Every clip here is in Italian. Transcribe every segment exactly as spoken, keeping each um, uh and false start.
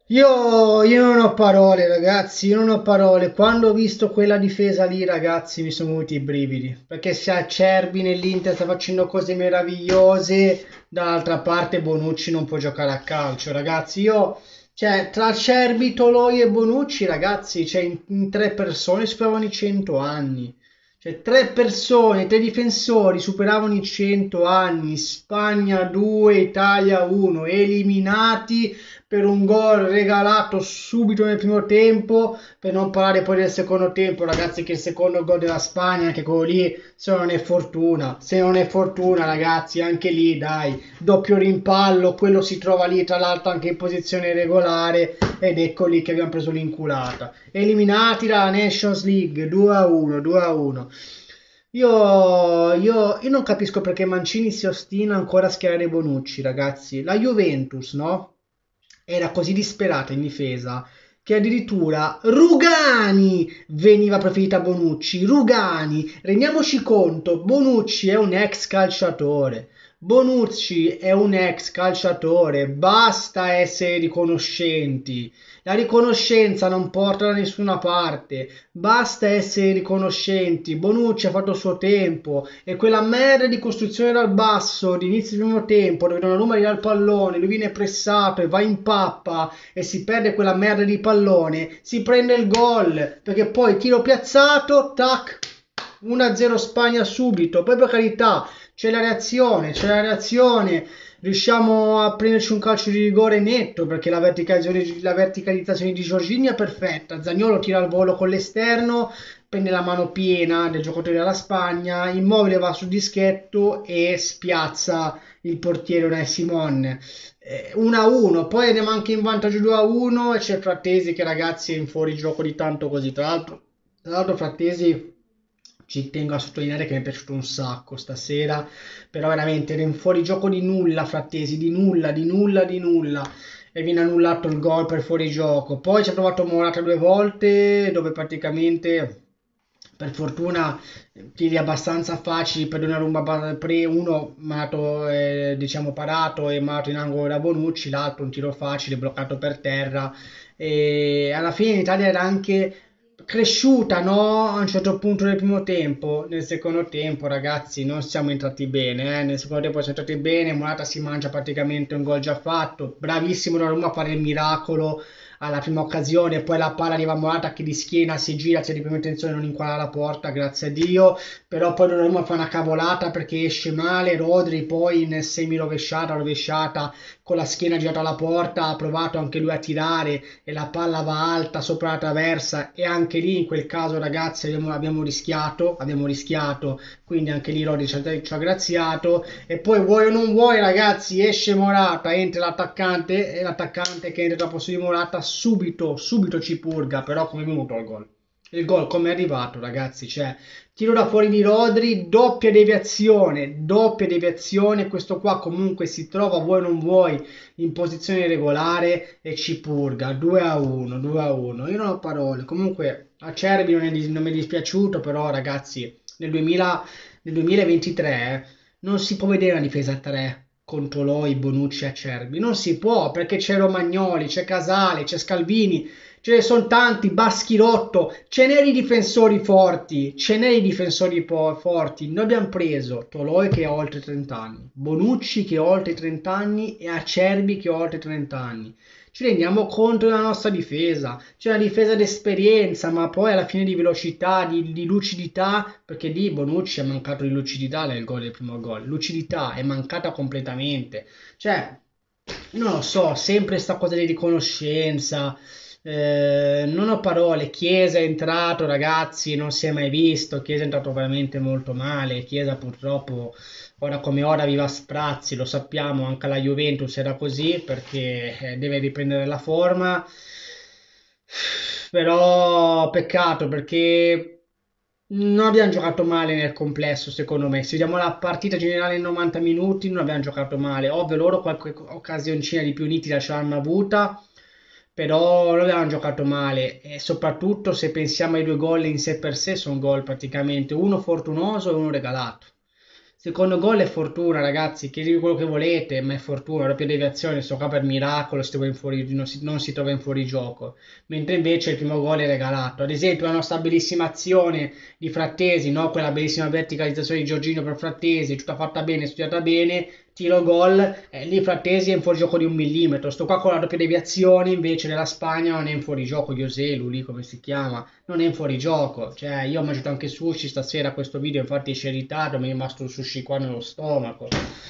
Io, io non ho parole, ragazzi, io non ho parole. Quando ho visto quella difesa lì, ragazzi, mi sono venuti i brividi. Perché se Acerbi nell'Inter sta facendo cose meravigliose, dall'altra parte Bonucci non può giocare a calcio, ragazzi. Io, cioè, tra Acerbi, Toloi e Bonucci, ragazzi, cioè, in, in tre persone superavano i cento anni. Cioè, tre persone, tre difensori superavano i cento anni. Spagna due, Italia uno, eliminati per un gol regalato subito nel primo tempo, per non parlare poi del secondo tempo, ragazzi, che il secondo gol della Spagna, anche quello lì, se non è fortuna, se non è fortuna, ragazzi, anche lì, dai, doppio rimpallo, quello si trova lì, tra l'altro anche in posizione regolare, ed ecco lì che abbiamo preso l'inculata. Eliminati dalla Nations League, due a uno, due a uno. Io, io, io non capisco perché Mancini si ostina ancora a schierare Bonucci, ragazzi. La Juventus, no? Era così disperata in difesa che addirittura Rugani veniva preferita a Bonucci. Rugani, rendiamoci conto, Bonucci è un ex calciatore. Bonucci è un ex calciatore, basta essere riconoscenti. La riconoscenza non porta da nessuna parte, basta essere riconoscenti. Bonucci ha fatto il suo tempo e quella merda di costruzione dal basso di inizio del primo tempo dove Donnarumma gli dà il pallone, lui viene pressato e va in pappa e si perde quella merda di pallone, si prende il gol perché poi tiro piazzato, tac, uno a zero Spagna subito. Poi per carità c'è la reazione, c'è la reazione, riusciamo a prenderci un calcio di rigore netto perché la verticalizzazione, la verticalizzazione di Jorginho è perfetta. Zaniolo tira al volo con l'esterno, prende la mano piena del giocatore della Spagna, Immobile va sul dischetto e spiazza il portiere Unai Simon. Eh, uno a uno, poi andiamo anche in vantaggio due a uno e c'è Frattesi che, ragazzi, è in fuorigioco di tanto così. Tra l'altro, tra l'altro Frattesi ci tengo a sottolineare che mi è piaciuto un sacco stasera, però veramente era in fuorigioco di nulla Frattesi, di nulla, di nulla, di nulla, e viene annullato il gol per fuorigioco. Poi ci ha provato Morata due volte, dove praticamente, per fortuna, tiri abbastanza facili per Donnarumma, pre uno malato, eh, diciamo parato e malato in angolo da Bonucci, l'altro un tiro facile bloccato per terra, e alla fine l'Italia era anche cresciuta, no? A un certo punto del primo tempo. Nel secondo tempo, ragazzi, non siamo entrati bene, eh? Nel secondo tempo siamo entrati bene, Morata si mangia praticamente un gol già fatto, bravissimo Donnarumma a fare il miracolo alla prima occasione, poi la palla arriva a Morata che di schiena si gira, c'è di prima intenzione, non inquadra la porta, grazie a Dio, però poi Donnarumma fa una cavolata perché esce male, Rodri poi in semi rovesciata, rovesciata, con la schiena girata alla porta, ha provato anche lui a tirare e la palla va alta sopra la traversa, e anche lì in quel caso, ragazzi, abbiamo, abbiamo rischiato, abbiamo rischiato, quindi anche lì Rodri ci ha, ci ha graziato. E poi vuoi o non vuoi, ragazzi, esce Morata, entra l'attaccante e l'attaccante che entra dopo posto di Morata subito, subito ci purga, però come è venuto il gol? Il gol come è arrivato, ragazzi? Cioè, tiro da fuori di Rodri, doppia deviazione, doppia deviazione, questo qua comunque si trova, vuoi o non vuoi, in posizione regolare e ci purga, due a uno, due a uno. Io non ho parole. Comunque Acerbi non, è, non mi è dispiaciuto, però ragazzi, nel duemila, nel duemilaventitré non si può vedere una difesa a tre con Toloi, Bonucci e Acerbi. Non si può perché c'è Romagnoli, c'è Casale, c'è Scalvini, ce ne sono tanti, Baschirotto, ce n'è di difensori forti, ce n'è di difensori po- forti. Noi abbiamo preso Toloi che ha oltre trenta anni, Bonucci che ha oltre trenta anni e Acerbi che ha oltre trenta anni. Ci rendiamo conto della nostra difesa. C'è una difesa d'esperienza, ma poi alla fine di velocità, di, di lucidità, perché lì Bonucci è mancato di lucidità nel gol del primo gol. Lucidità è mancata completamente. Cioè, non lo so, sempre sta cosa di riconoscenza. Eh, non ho parole. Chiesa è entrato, ragazzi, non si è mai visto. Chiesa è entrato veramente molto male. Chiesa purtroppo ora come ora viva a sprazzi, lo sappiamo, anche la Juventus era così perché eh, deve riprendere la forma. Però peccato perché non abbiamo giocato male nel complesso, secondo me. Se vediamo la partita generale in novanta minuti, non abbiamo giocato male. Ovvio, loro qualche occasioncina di più nitida ce l'hanno avuta, però non abbiamo giocato male. E soprattutto se pensiamo ai due gol in sé per sé, sono gol praticamente uno fortunoso e uno regalato. Secondo gol è fortuna, ragazzi, chiedete quello che volete, ma è fortuna, doppia deviazione, sto qua per miracolo, si trova in fuori, non, si, non si trova in fuorigioco, mentre invece il primo gol è regalato. Ad esempio la nostra bellissima azione di Frattesi, no? Quella bellissima verticalizzazione di Giorginio per Frattesi, tutta fatta bene, studiata bene, tiro gol, eh, lì Frattesi è in fuorigioco di un millimetro, sto qua con la doppia deviazione, invece nella Spagna non è in fuorigioco, Joselu, lì come si chiama, non è in fuorigioco, cioè io ho mangiato anche sushi stasera, questo video infatti esce in ritardo, mi è rimasto il sushi qua nello stomaco.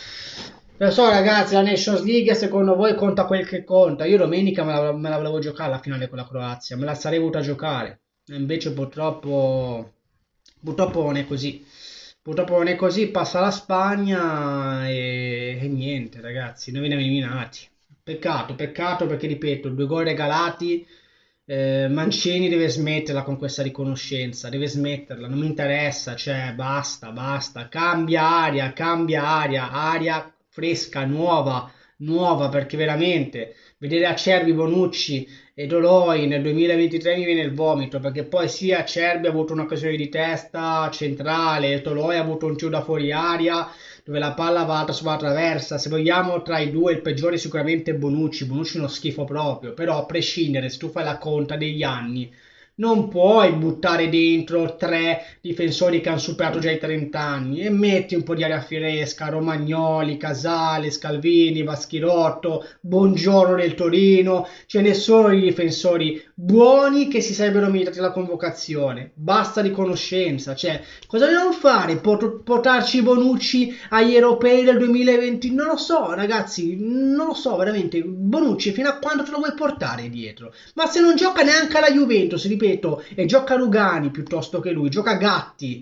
Lo so ragazzi, la Nations League secondo voi conta quel che conta, io domenica me la, me la volevo giocare la finale con la Croazia, me la sarei voluta giocare, e invece purtroppo, purtroppo non è così. Purtroppo non è così, passa la Spagna e, e niente ragazzi, noi veniamo eliminati. Peccato, peccato perché ripeto, due gol regalati, eh, Mancini deve smetterla con questa riconoscenza, deve smetterla, non mi interessa, cioè basta, basta, cambia aria, cambia aria, aria fresca, nuova, nuova perché veramente vedere Acerbi, Bonucci e Doloi nel duemilaventitré mi viene il vomito perché poi sia Acerbi ha avuto un'occasione di testa centrale, Toloi ha avuto un tiro da fuori aria dove la palla va alta sulla traversa. Se vogliamo, tra i due il peggiore è sicuramente Bonucci. Bonucci è uno schifo proprio, però a prescindere, se tu fai la conta degli anni, non puoi buttare dentro tre difensori che hanno superato già i trenta anni e metti un po' di aria fresca, Romagnoli, Casale, Scalvini, Vaschirotto, Buongiorno del Torino, ce ne sono i difensori buoni che si sarebbero meritati la convocazione. Basta riconoscenza, cioè cosa dobbiamo fare? Pot- portarci Bonucci agli europei del duemilaventi? Non lo so, ragazzi, non lo so veramente. Bonucci fino a quando te lo vuoi portare dietro? Ma se non gioca neanche alla Juventus, ripeto, e gioca Rugani piuttosto che lui, gioca Gatti,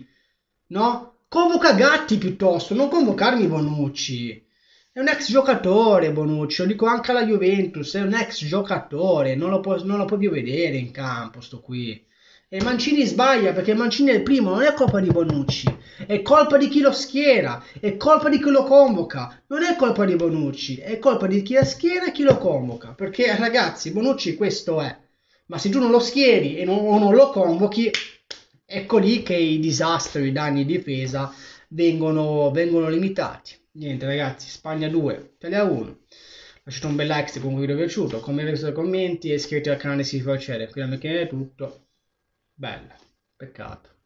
no? Convoca Gatti piuttosto, non convocarmi Bonucci. È un ex giocatore Bonucci, lo dico anche alla Juventus, è un ex giocatore, non lo, può, non lo puoi più vedere in campo sto qui. E Mancini sbaglia perché Mancini è il primo, non è colpa di Bonucci, è colpa di chi lo schiera, è colpa di chi lo convoca, non è colpa di Bonucci, è colpa di chi la schiera e chi lo convoca. Perché ragazzi, Bonucci questo è, ma se tu non lo schieri e non, o non lo convochi, ecco lì che i disastri, i danni di difesa vengono, vengono limitati. Niente ragazzi, Spagna due, Italia uno. Lasciate un bel like se comunque vi è piaciuto, commentate nei commenti e iscrivetevi al canale se vi fa piacere. Qui da me che è tutto. Bella, peccato.